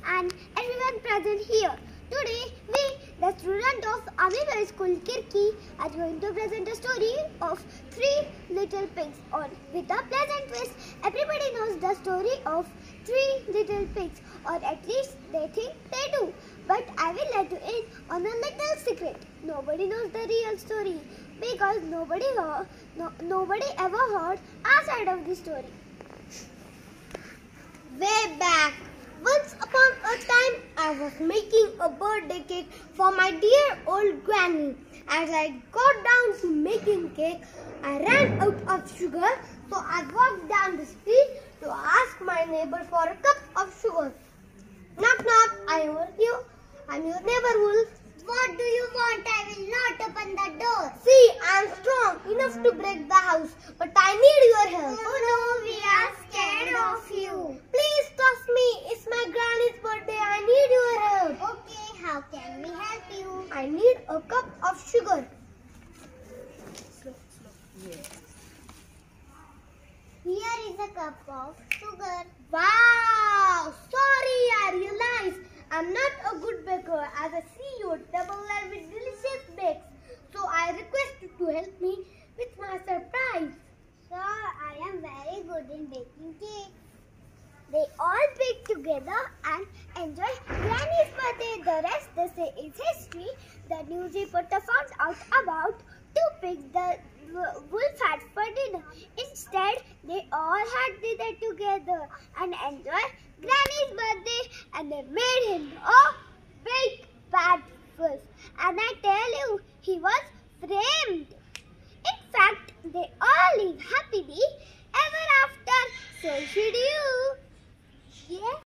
and everyone present here. Today, we, the students of Amiveri School Kirki, are going to present a story of three little pigs on with a pleasant twist. Everybody knows the story of three little pigs, or at least they think they do. But I will let you in on a little secret. Nobody knows the real story because nobody ever heard our side of the story. Way back, once upon a time, I was making a birthday cake for my dear old granny. As I got down to making cake, I ran out of sugar, so I walked down the street to ask my neighbor for a cup of sugar. Knock knock, I'm your neighbor Wolf. What do you want? I will not open the door. See, I am strong enough to break the house, but I need your help. Oh no, we are scared of you. Please trust me, it's my granny's birthday. I need your help. Okay, how can we help you? I need a cup of sugar. Here is a cup of sugar. Wow! Sorry, I realize I'm not a good baker as I see you double layered with delicious bakes. So I request you to help me with my surprise. Sir, I am very good in baking cake. They all bake together and enjoy Granny's birthday. The rest, they say, is history. The news reporter found out about two pigs the wolf had for dinner. Instead, they all had dinner together and enjoyed Granny's birthday, and they made him a big bad wolf. And I tell you, he was framed. In fact, they all live happily ever after. So should you. Yeah.